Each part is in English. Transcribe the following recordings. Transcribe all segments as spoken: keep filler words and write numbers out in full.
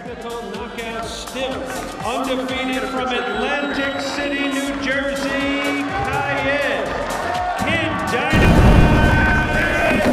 Technical knockout still undefeated from Atlantic City, New Jersey, Kayed, Kid Dynamite,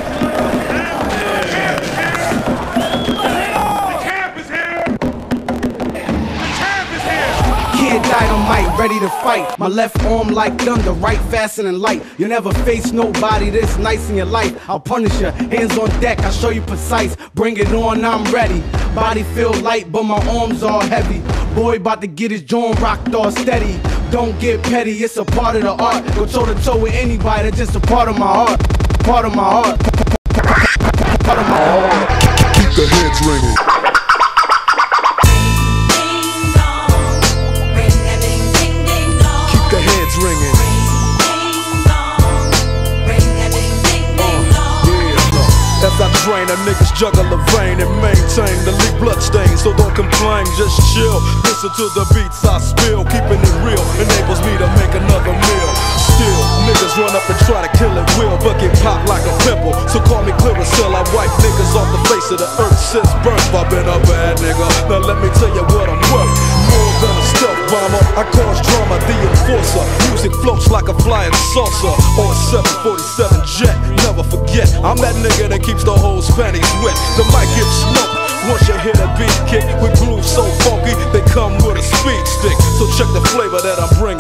The camp is here! The camp is here! Kid Dynamite, ready to fight. My left arm like thunder, right faster than light. You never face nobody this nice in your life. I'll punish you, hands on deck, I'll show you precise. Bring it on, I'm ready. Body feel light, but my arms all heavy. Boy about to get his joint rocked all steady. Don't get petty, it's a part of the art. Go toe to toe with anybody, that's just a part of my heart. Part of my heart. Part of my heart. Keep the heads ringing. Keep the heads ringing. As I drain, a niggas juggle the vein and maintain the leak bloodstain. So don't complain, just chill. Listen to the beats I spill. Keeping it real enables me to make another meal. Still, niggas run up and try to kill it will, but get popped like a pimple. So call me Clearasil, I wipe niggas off the face of the earth since birth. I've been a bad nigga, now let me tell you what I'm worth. More than a stealth bomber, I cause drama, the enforcer. Music floats like a flying saucer on a seven forty-seven jet. Never forget, I'm that nigga that keeps the whole panties wet. The mic gets smoked once you hit a beat kick with grooves so funky they come with a speed stick. So check the flavor that I bring